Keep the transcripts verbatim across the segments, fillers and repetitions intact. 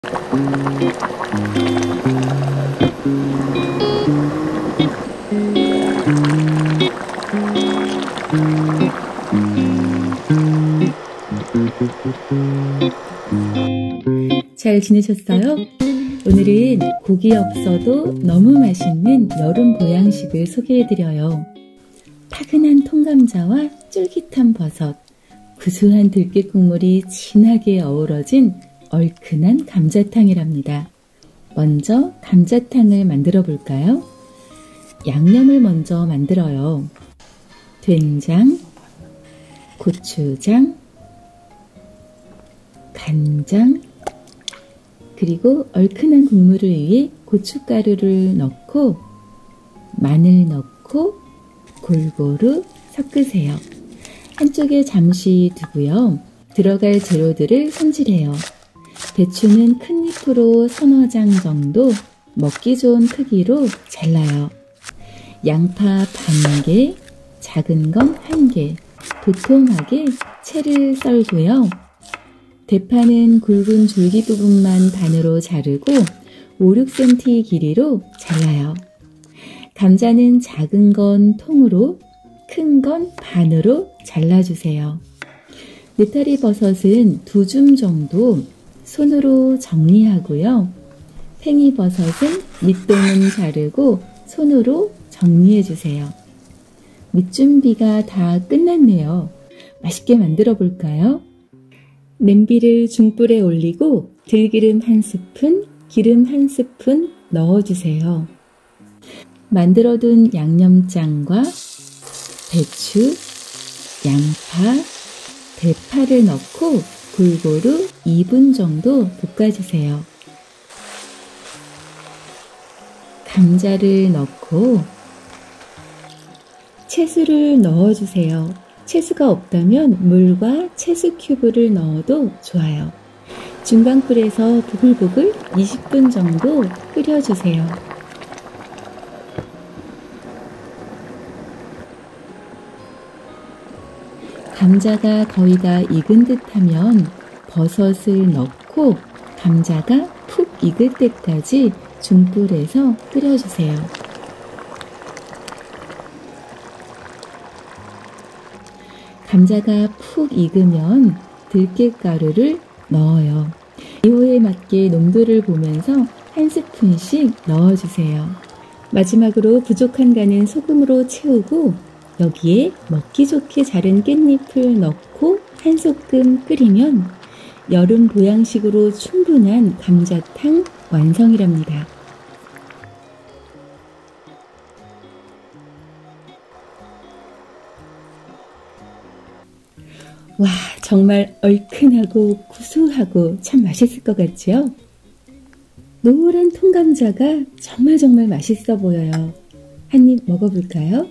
잘 지내셨어요? 오늘은 고기 없어도 너무 맛있는 여름 보양식을 소개해드려요. 타근한 통감자와 쫄깃한 버섯, 구수한 들깨 국물이 진하게 어우러진 얼큰한 감자탕이랍니다. 먼저 감자탕을 만들어 볼까요? 양념을 먼저 만들어요. 된장, 고추장, 간장, 그리고 얼큰한 국물을 위해 고춧가루를 넣고 마늘 넣고 골고루 섞으세요. 한쪽에 잠시 두고요. 들어갈 재료들을 손질해요. 배추는 큰 잎으로 서너 장 정도 먹기 좋은 크기로 잘라요. 양파 반 개, 작은 건 한 개, 도톰하게 채를 썰고요. 대파는 굵은 줄기 부분만 반으로 자르고 오, 육 센티미터 길이로 잘라요. 감자는 작은 건 통으로, 큰 건 반으로 잘라주세요. 느타리 버섯은 두 줌 정도 손으로 정리하고요. 팽이버섯은 밑동은 자르고 손으로 정리해주세요. 밑준비가 다 끝났네요. 맛있게 만들어 볼까요? 냄비를 중불에 올리고 들기름 한 스푼, 기름 한 스푼 넣어주세요. 만들어둔 양념장과 배추, 양파, 대파를 넣고 골고루 이 분 정도 볶아주세요. 감자를 넣고 채소를 넣어주세요. 채소가 없다면 물과 채소 큐브를 넣어도 좋아요. 중강불에서 보글보글 이십 분 정도 끓여주세요. 감자가 거의 다 익은 듯하면 버섯을 넣고 감자가 푹 익을 때까지 중불에서 끓여주세요. 감자가 푹 익으면 들깨가루를 넣어요. 기호에 맞게 농도를 보면서 한 스푼씩 넣어주세요. 마지막으로 부족한 간은 소금으로 채우고 여기에 먹기 좋게 자른 깻잎을 넣고 한 소끔 끓이면 여름 보양식으로 충분한 감자탕 완성이랍니다. 와, 정말 얼큰하고 구수하고 참 맛있을 것 같지요? 노란 통감자가 정말 정말 맛있어 보여요. 한 입 먹어볼까요?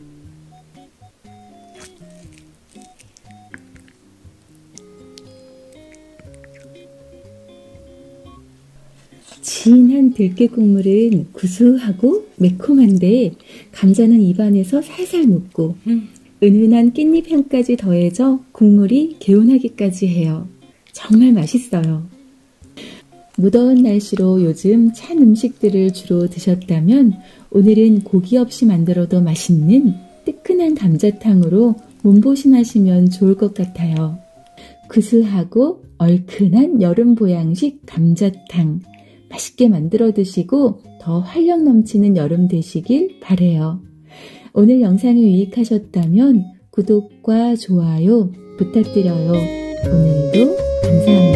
진한 들깨 국물은 구수하고 매콤한데 감자는 입안에서 살살 녹고 음. 은은한 깻잎 향까지 더해져 국물이 개운하기까지 해요. 정말 맛있어요. 무더운 날씨로 요즘 찬 음식들을 주로 드셨다면 오늘은 고기 없이 만들어도 맛있는 뜨끈한 감자탕으로 몸보신하시면 좋을 것 같아요. 구수하고 얼큰한 여름 보양식 감자탕 맛있게 만들어 드시고 더 활력 넘치는 여름 되시길 바래요. 오늘 영상이 유익하셨다면 구독과 좋아요 부탁드려요. 오늘도 감사합니다.